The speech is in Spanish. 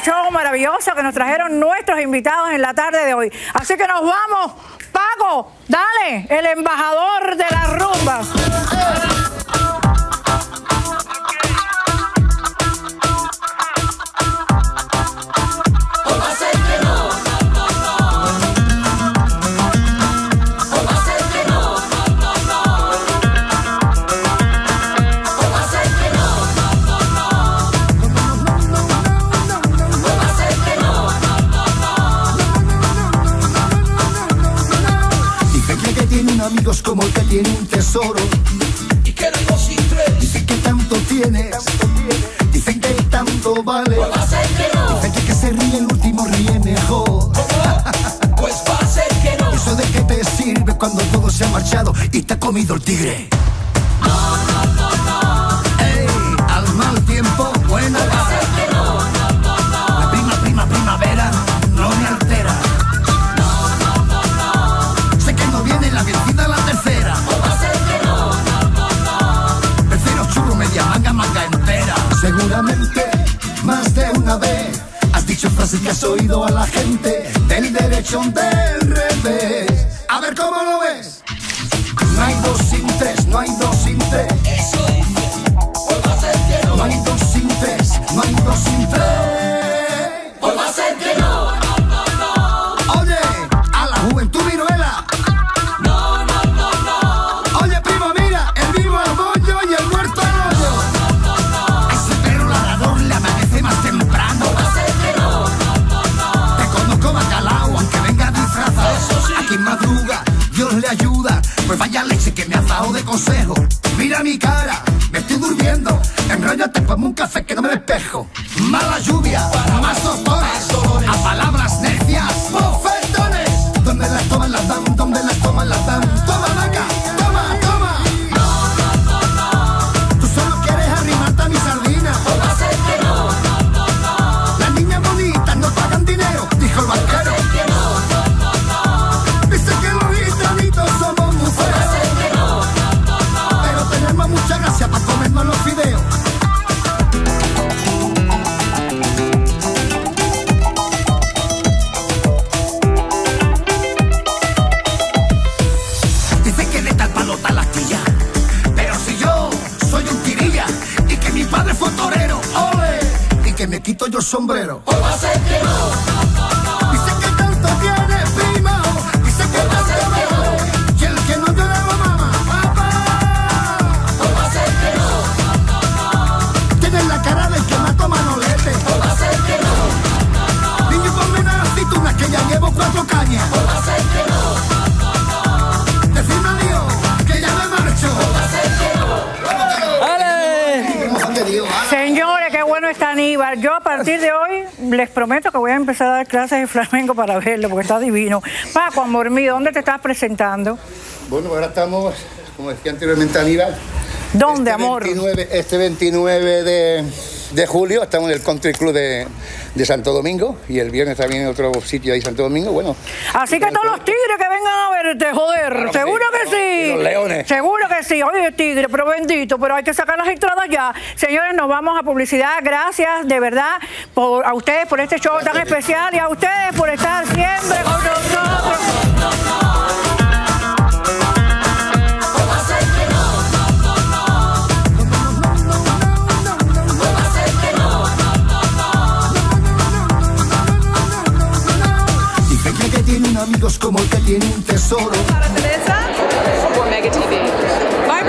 show maravilloso que nos trajeron nuestros invitados en la tarde de hoy. Así que nos vamos. Paco, dale, el embajador de la rumba. Amigos como el que tiene un tesoro y que no hay dos sin tres. Dicen que tanto tienes, dicen que tanto vale. Pues va a ser que no. Dicen que se ríe el último ríe mejor. Pues va a ser que no. Eso de que te sirve cuando todo se ha marchado y te ha comido el tigre. No, no, no, no. Ey, al mal tiempo, buena cara. Pues va a ser que no. La primavera no me altera. La vencida la tercera. Pues va a ser que no. Prefiero churro media manga entera. Seguramente más de una vez has dicho frases que has oído a la gente del derecho del revés. A ver cómo lo ves. No hay dos sin tres, no hay dos sin tres. Eso dice. Pues va a ser que no. No hay dos sin tres, no hay dos sin tres. Pues va a ser que no. Oye, a la juventud viruela. Madruga, Dios le ayuda. Pues vaya leche que me has dado de consejo. Mira mi cara, me estoy durmiendo. Enróllate, ponme un café que no me despejo. Mala lluvia, más doctores, a palabras necias, bofetones. ¿Dónde las toman las dan? ¿Dónde las toman las dan? Toma vaca, toma, toma. No, no, no, no. Tú solo quieres arrimarte a mi sardina. Pues va a ser que no. Las niñas bonitas no pagan dinero, dijo el banquero. Muchas gracias para comernos los fideos. Dicen que de tal palo tal astilla, pero si yo soy un tirilla y que mi padre fue torero, ¡ole! Y que me quito yo el sombrero. Pues va a ser que no. Dicen que tanto tiene primo, dicen que tanto veo, y el que no llora la mamá. La cara del que mató Manolete. Pues va a ser que no. Niño, ponme una aceituna que ya llevo 4 cañas. Pues va a ser que no. Decime adiós, que ya me marcho. Pues va a ser que no. Señores, qué bueno está Aníbal. Yo a partir de hoy les prometo que voy a empezar a dar clases de flamenco para verlo, porque está divino. Paco, amor mío, ¿dónde te estás presentando? Bueno, ahora estamos, como decía anteriormente Aníbal. ¿Dónde, amor? Este 29 de julio estamos en el Country Club de Santo Domingo y el viernes también en otro sitio ahí, Santo Domingo. Bueno. Así que todos los tigres que vengan a verte, joder. Claro, seguro que sí. Y los leones. Seguro que sí. Oye, tigre, pero bendito, pero hay que sacar las entradas ya. Señores, nos vamos a publicidad. Gracias, de verdad, a ustedes por este show tan especial y a ustedes por estar siempre con nosotros. Amigos como el que tiene un tesoro. Sara Teresa for Mega TV. Bye.